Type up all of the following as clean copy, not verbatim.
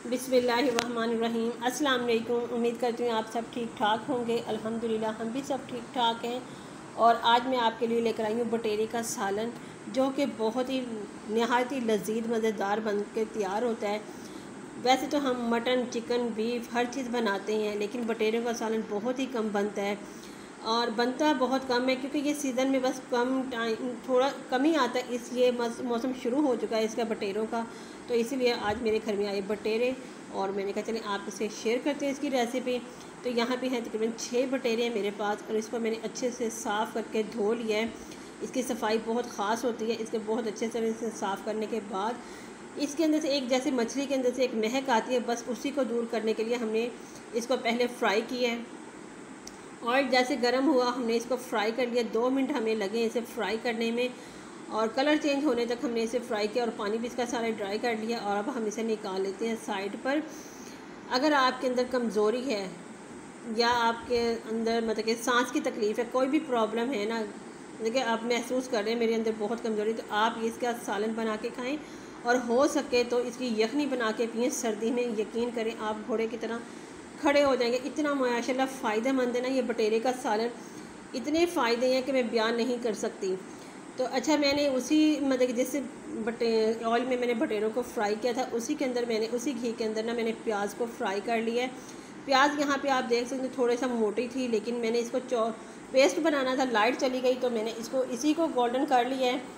बिस्मिल्लाहिर्रहमानिर्रहीम। अस्सलाम वालेकुम। उम्मीद करती हूँ आप सब ठीक ठाक होंगे। अल्हम्दुलिल्लाह हम भी सब ठीक ठाक हैं। और आज मैं आपके लिए लेकर आई हूँ बटेरे का सालन, जो कि बहुत ही नहायत ही लजीज मज़ेदार बन के तैयार होता है। वैसे तो हम मटन, चिकन, बीफ हर चीज़ बनाते हैं, लेकिन बटेरों का सालन बहुत ही कम बनता है और बनता बहुत कम है, क्योंकि ये सीज़न में बस कम टाइम थोड़ा कम ही आता है। इसलिए मौसम शुरू हो चुका है इसका बटेरों का, तो इसीलिए आज मेरे घर में आए बटेरे और मैंने कहा चलें आपसे शेयर करते हैं इसकी रेसिपी। तो यहाँ पे है तकरीबन 6 बटेरे हैं मेरे पास और इसको मैंने अच्छे से साफ़ करके धो लिया है। इसकी सफाई बहुत ख़ास होती है। इसके बहुत अच्छे से साफ़ करने के बाद इसके अंदर से एक, जैसे मछली के अंदर से एक महक आती है, बस उसी को दूर करने के लिए हमने इसको पहले फ्राई किया है। ऑयल जैसे गर्म हुआ हमने इसको फ्राई कर लिया। 2 मिनट हमें लगे इसे फ्राई करने में और कलर चेंज होने तक हमने इसे फ्राई किया और पानी भी इसका सारा ड्राई कर लिया। और अब हम इसे निकाल लेते हैं साइड पर। अगर आपके अंदर कमज़ोरी है या आपके अंदर मतलब कि सांस की तकलीफ़ है, कोई भी प्रॉब्लम है ना, देखिए आप महसूस कर रहे हैं मेरे अंदर बहुत कमज़ोरी, तो आप इसका सालन बना के खाएं और हो सके तो इसकी यखनी बना के पिएँ सर्दी में। यकीन करें आप घोड़े की तरह खड़े हो जाएंगे। इतना माशाल्लाह फ़ायदेमंद है ना ये बटेरे का सालन, इतने फ़ायदे हैं कि मैं बयान नहीं कर सकती। तो अच्छा, मैंने उसी मतलब कि जैसे ऑयल में मैंने बटेरों को फ्राई किया था, उसी के अंदर मैंने उसी घी के अंदर ना मैंने प्याज को फ्राई कर लिया है। प्याज यहाँ पे आप देख सकते हैं थोड़ा सा मोटी थी, लेकिन मैंने इसको पेस्ट बनाना था, लाइट चली गई तो मैंने इसको इसी को गोल्डन कर लिया है।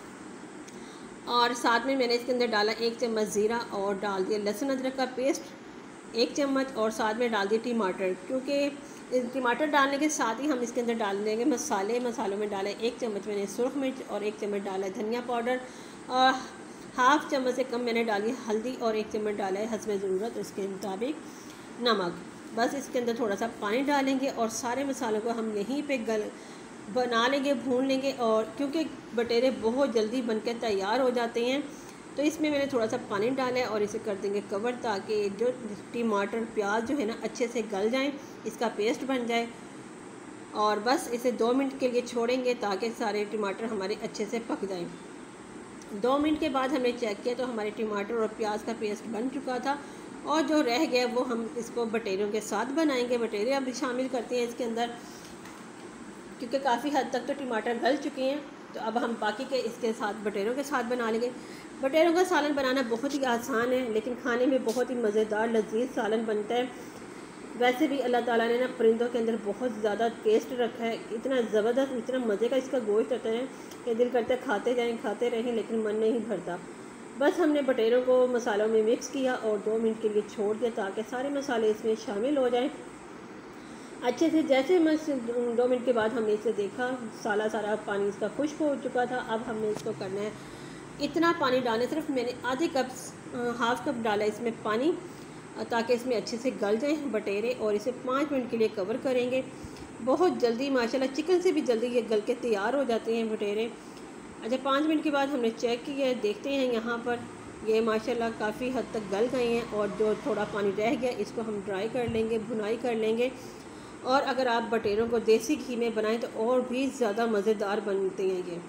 और साथ में मैंने इसके अंदर डाला 1 चम्मच ज़ीरा और डाल दिया लहसुन अदरक का पेस्ट 1 चम्मच और साथ में डाल दिए टमाटर, क्योंकि टमाटर डालने के साथ ही हम इसके अंदर डाल देंगे मसालों में डाला 1 चम्मच मैंने सुरख मिर्च और 1 चम्मच डाला है धनिया पाउडर और हाफ़ चम्मच से कम मैंने डाली हल्दी और 1 चम्मच डाला है हस्ब ज़रूरत उसके मुताबिक नमक। बस इसके अंदर थोड़ा सा पानी डालेंगे और सारे मसालों को हम यहीं पे बना लेंगे, भून लेंगे। और क्योंकि बटेरे बहुत जल्दी बनकर तैयार हो जाते हैं, तो इसमें मैंने थोड़ा सा पानी डाला है और इसे कर देंगे कवर, ताकि जो टमाटर प्याज जो है ना अच्छे से गल जाएं, इसका पेस्ट बन जाए। और बस इसे 2 मिनट के लिए छोड़ेंगे ताकि सारे टमाटर हमारे अच्छे से पक जाएं। 2 मिनट के बाद हमने चेक किया तो हमारे टमाटर और प्याज का पेस्ट बन चुका था और जो रह गया वो हम इसको बटेरों के साथ बनाएंगे। बटेरे अब शामिल करते हैं इसके अंदर, क्योंकि काफ़ी हद तक तो टमाटर गल चुके हैं, तो अब हम बाकी के इसके साथ बटेरों के साथ बना लेंगे। बटेरों का सालन बनाना बहुत ही आसान है, लेकिन खाने में बहुत ही मज़ेदार लजीज सालन बनता है। वैसे भी अल्लाह ताला ने ना परिंदों के अंदर बहुत ज़्यादा टेस्ट रखा है, इतना ज़बरदस्त, इतना मज़े का इसका गोश्त होता है कि दिल करता है खाते जाएँ खाते रहें, लेकिन मन नहीं भरता। बस हमने बटेरों को मसालों में मिक्स किया और 2 मिनट के लिए छोड़ दिया ताकि सारे मसाले इसमें शामिल हो जाएँ अच्छे से। जैसे 2 मिनट के बाद हमने इसे देखा, सारा पानी इसका खुश्क हो चुका था। अब हमने इसको करना है, इतना पानी डालें, सिर्फ मैंने आधे कप हाफ़ कप डाला इसमें पानी, ताकि इसमें अच्छे से गल जाएँ बटेरे। और इसे 5 मिनट के लिए कवर करेंगे। बहुत जल्दी माशाल्लाह चिकन से भी जल्दी ये गल के तैयार हो जाते हैं बटेरे। अच्छा, 5 मिनट के बाद हमने चेक किया है, देखते हैं यहाँ पर ये माशाल्लाह काफ़ी हद तक गल गए हैं और जो थोड़ा पानी रह गया इसको हम ड्राई कर लेंगे, भुनाई कर लेंगे। और अगर आप बटेरों को देसी घी में बनाएं तो और भी ज़्यादा मज़ेदार बनते हैं ये।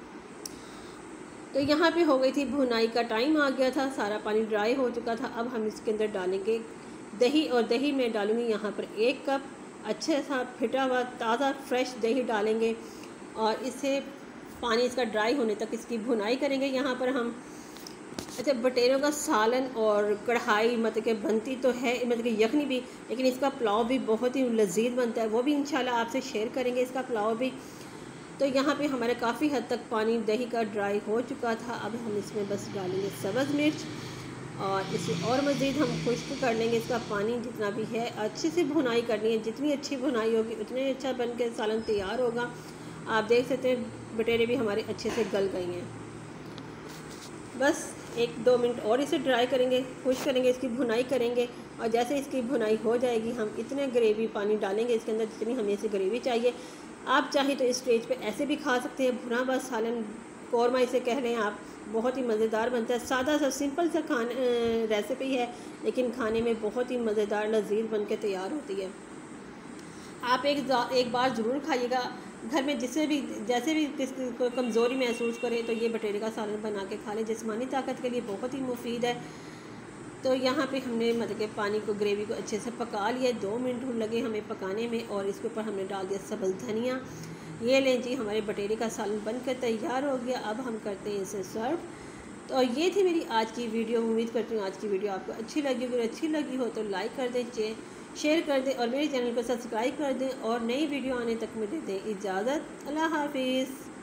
तो यहाँ पे हो गई थी भुनाई का टाइम आ गया था, सारा पानी ड्राई हो चुका था। अब हम इसके अंदर डालेंगे दही, और दही में डालूँगी यहाँ पर 1 कप अच्छे सा फिटा हुआ ताज़ा फ्रेश दही डालेंगे और इसे पानी इसका ड्राई होने तक इसकी भुनाई करेंगे। यहाँ पर हम अच्छा, बटेरों का सालन और कढ़ाई मतलब कि बनती तो है, मतलब कि यखनी भी, लेकिन इसका पुलाव भी बहुत ही लजीज बनता है, वो भी इंशाल्लाह आपसे शेयर करेंगे इसका पुलाव भी। तो यहाँ पे हमारे काफ़ी हद तक पानी दही का ड्राई हो चुका था। अब हम इसमें बस डालेंगे सब्ज़ मिर्च और इसे और मज़ीद हम खुश्क कर लेंगे। इसका पानी जितना भी है अच्छे से भुनाई करनी है, जितनी अच्छी भुनाई होगी उतने अच्छा बन के सालन तैयार होगा। आप देख सकते हैं बटेरे भी हमारे अच्छे से गल गई हैं। बस 1-2 मिनट और इसे ड्राई करेंगे, खुश करेंगे, इसकी भुनाई करेंगे। और जैसे इसकी भुनाई हो जाएगी हम इतने ग्रेवी पानी डालेंगे इसके अंदर जितनी हमें इसे ग्रेवी चाहिए। आप चाहें तो इस स्टेज पे ऐसे भी खा सकते हैं, भुना हुआ सालन, कौरमा इसे कह रहे हैं आप, बहुत ही मज़ेदार बनता है। सादा सा सिंपल सा रेसिपी है, लेकिन खाने में बहुत ही मज़ेदार लजीज बन के तैयार होती है। आप एक बार ज़रूर खाइएगा। घर में जैसे भी किसी को कमज़ोरी महसूस करे तो ये बटेरे का सालन बना के खा लें, जिस्मानी ताकत के लिए बहुत ही मुफीद है। तो यहाँ पे हमने मतलब कि पानी को, ग्रेवी को अच्छे से पका लिया। 2 मिनट लगे हमें पकाने में। और इसके ऊपर हमने डाल दिया सब्ज़ धनिया। ये लें जी, हमारे बटेरे का सालन बनकर तैयार हो गया। अब हम करते हैं इसे सर्व। तो ये थी मेरी आज की वीडियो। उम्मीद करती हूँ आज की वीडियो आपको अच्छी लगी। अगर अच्छी लगी हो तो लाइक कर दें, शेयर कर दें और मेरे चैनल को सब्सक्राइब कर दें। और नई वीडियो आने तक मुझे दें इजाज़त। अल्लाह हाफिज़।